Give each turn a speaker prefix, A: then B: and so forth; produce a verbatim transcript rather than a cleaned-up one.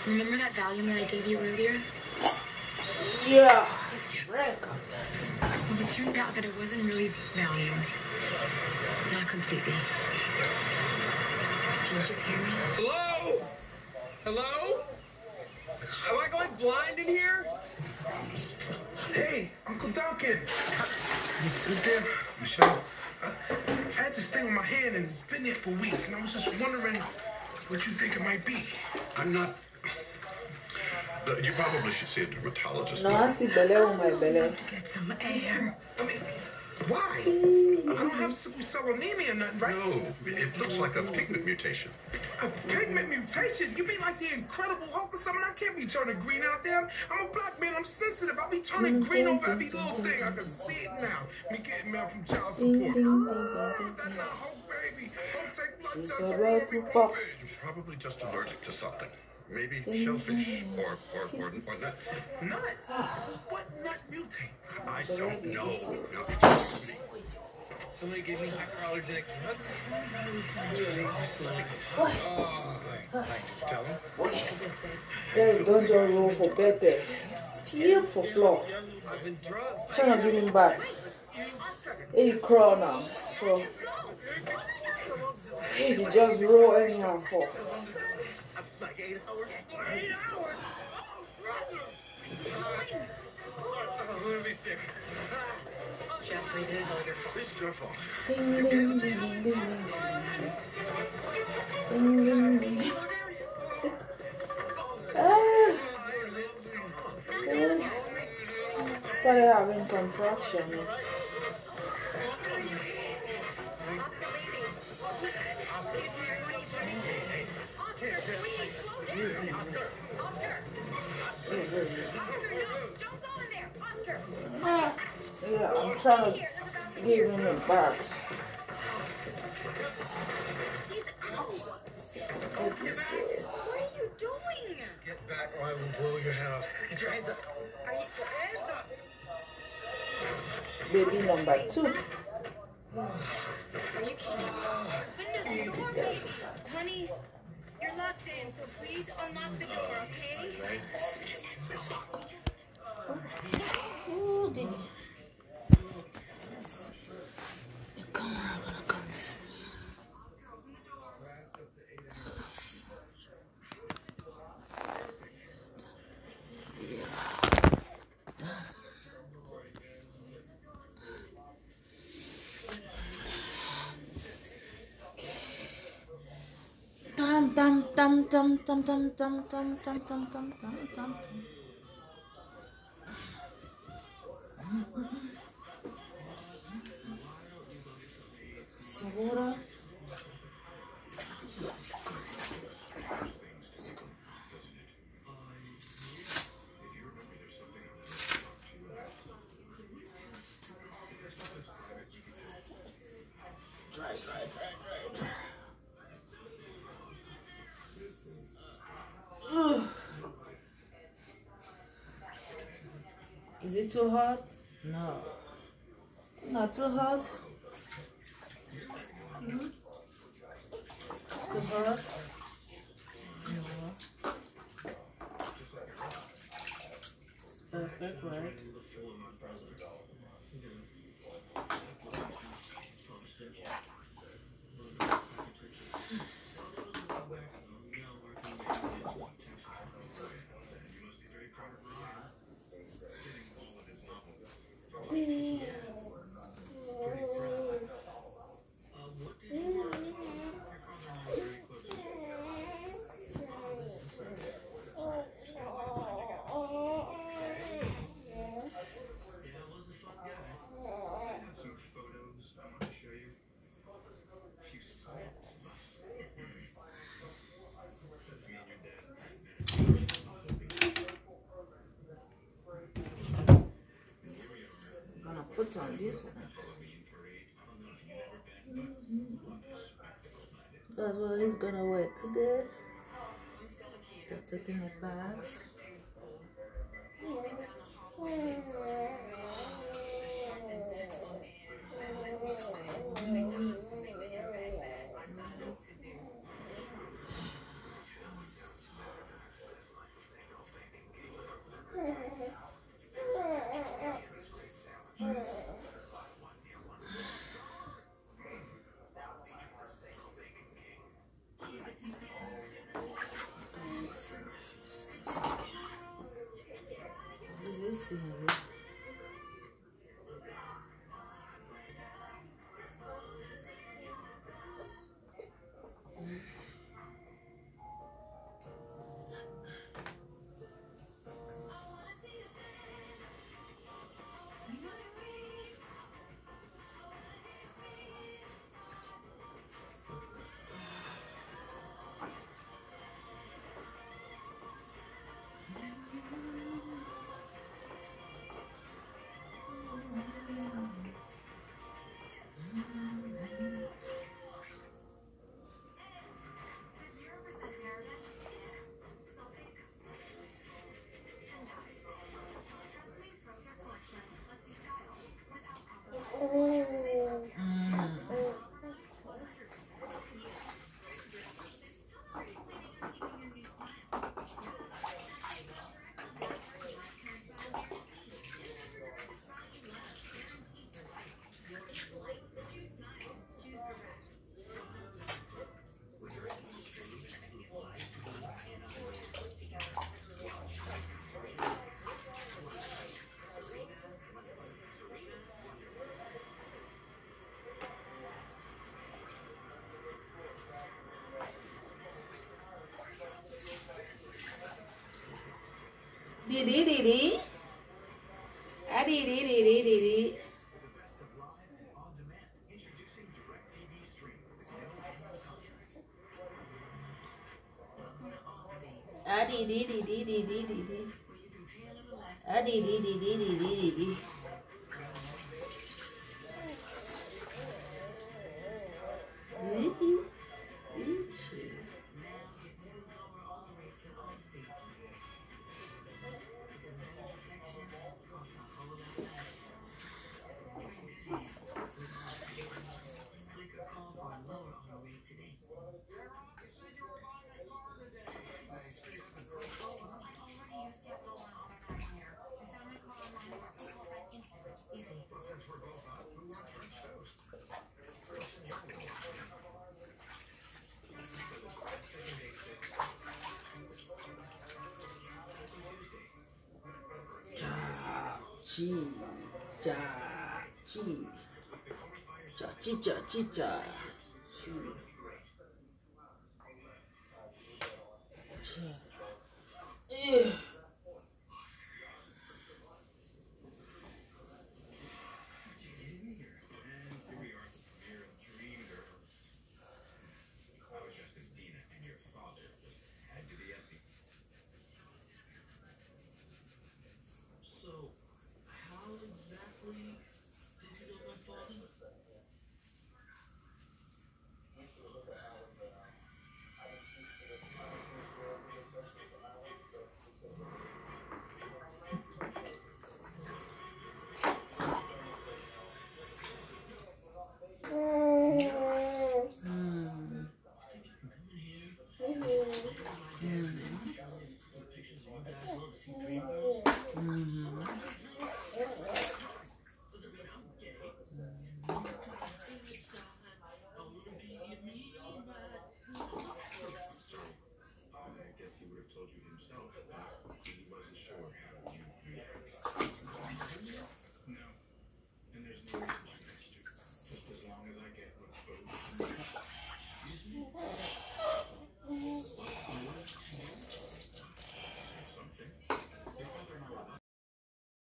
A: Remember that Valium that I gave you earlier?
B: Yeah, it's rank.
A: Well, it turns out that it wasn't really Valium. Not completely. Can you just hear me?
C: Hello? Hello? Am I going blind in here?
D: Hey, Uncle Duncan. You sit there, Michelle. Uh, I had this thing on my hand and it's been there for weeks, and I was just wondering what you think it might be.
E: I'm not. Uh, you probably should see a dermatologist.
B: No, I see belly on my belly.
A: To get some air.
D: I mean, why? I don't have sickle cell anemia or nothing, right?
E: No, it looks like a pigment mutation.
D: A pigment mutation? You mean like the Incredible Hulk or something? I can't be turning green out there. I'm a black man. I'm sensitive. I'll be turning green over every little thing. I can see it now. Me getting mail from child support. Oh, that's not Hulk, baby. Hulk take blood tests. I won't be perfect.
E: You're probably just allergic to something. Maybe shellfish or, or, or, or nuts.
D: Nuts? What nut mutates?
E: I don't know. No, it's just me.
C: Somebody gave me hyperallergenic nuts.
B: What?
C: Oh, tell him.
B: There, don't just roll for better. Feel for floor.
C: I've been drugged.
B: Trying to give him back. He crawl now. So he just roll anyhow for.
C: Like eight hours. Eight hours. Oh, let me sick.
A: Jeffrey, this is all your fault.
E: This is your fault.
B: Ding, ding, ding, ding, ding, ding. Ding, ding, ding, ding. Ah. Yeah. Started having contraction. Yeah, I'm trying to give him a back.
A: What are you doing?
C: Get back or I will blow your head off. Get your hands up.
A: Are you
C: Hands up.
B: Baby number two.
A: Are you kidding? Goodness, come on, baby. Honey, you're locked in, so please unlock the door, okay?
B: Oh, did he? The camera gonna come this way. Dum dum dum dum dum dum dum dum dum dum dum dum dum. Segura. Dry, dry, dry, dry, dry. Ugh. Is it too hot? No. Not too hot. Hmm? It's too hot? No. It's perfect, right? Put on this one. That's what he's gonna wear today. They're taking it back. Dee dee dee dee. Ah dee dee dee dee dee dee. Ah dee dee dee dee dee dee dee dee. Ah dee dee dee dee dee dee dee dee. Chi, cha, chi, cha, chi, cha, chi, cha, chi, cha. Yeah.
C: So, how exactly did you know my father?
E: I guess he would have told you himself, but he wasn't sure how you'd react.